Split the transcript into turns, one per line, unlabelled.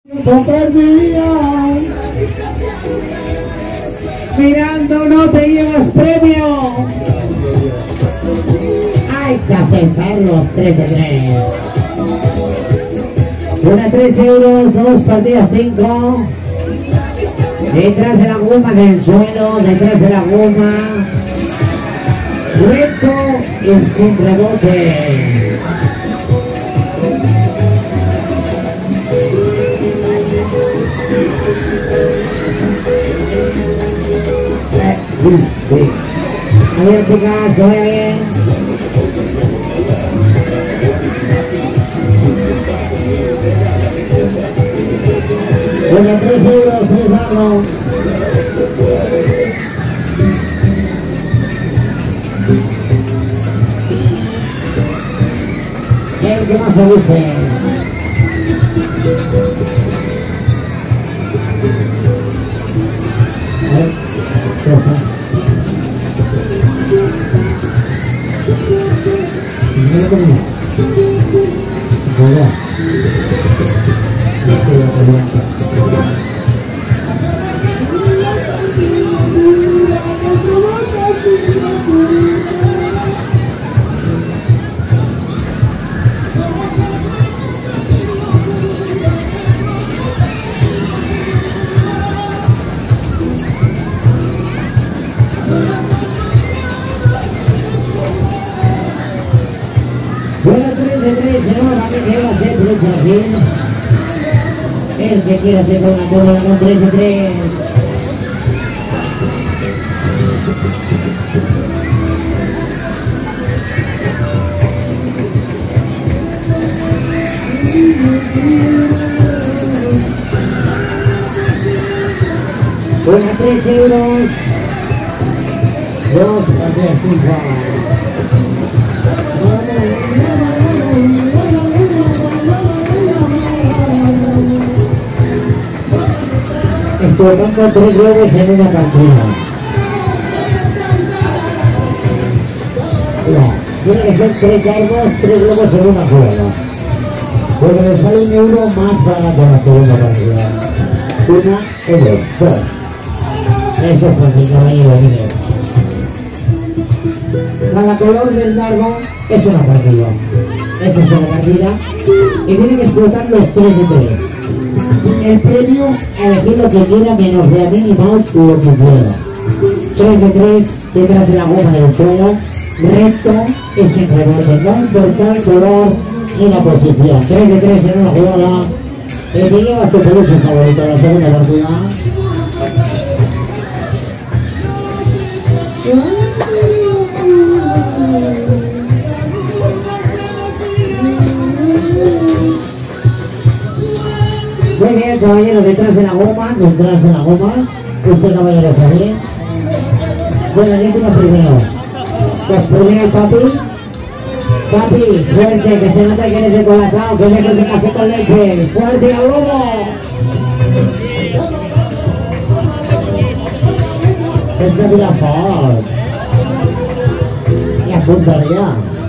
Perdida. Mirando no te llevas premio. Hay que aceptar los 3 de 3. Una 3 euros, 2 partidas 5. Detrás de la goma del suelo, detrás de la goma. Recto y sin rebote. Adiós chicas, que vaya bien. Bueno, 3 euros, 3 euros. El que más se guste. A ver, ¿qué pasa? No lo comía. Hola. Bueno, 3 de 3, ahora que va a ser derecha así. El que quiera hacer una cómoda con 3 de 3. Bueno, 3 euros. 2 partidas 5. Explotando 3 globos en una partida. No, tiene que ser 3 cargas, 3 globos en una jugada. Porque le sale 1 euro más barato la segunda partida. 1 euro, 2. Eso es fácil, caballero, mire. Cada color del dardo es una partida. Esta es una partida. Y tiene que explotar los 3 de 3. El premio, elegir lo que quiera menos de a Minnie Mouse lo que quiera. 3 de 3 detrás de la goma del suelo, recto y sin rebote. No importa el color ni la posición. 3 de 3 en una jugada. Te llevas tu peluche favorito de la segunda partida. Muy bien, caballero, detrás de la goma, detrás de la goma. Usted, caballero, está bien. Bueno, díganos primero. Pues primero el papi. Papi, fuerte, que se nota que eres de Colacao, que dejes de café con leche. Fuerte, al lobo. Esta es la favor. Y apunta ya.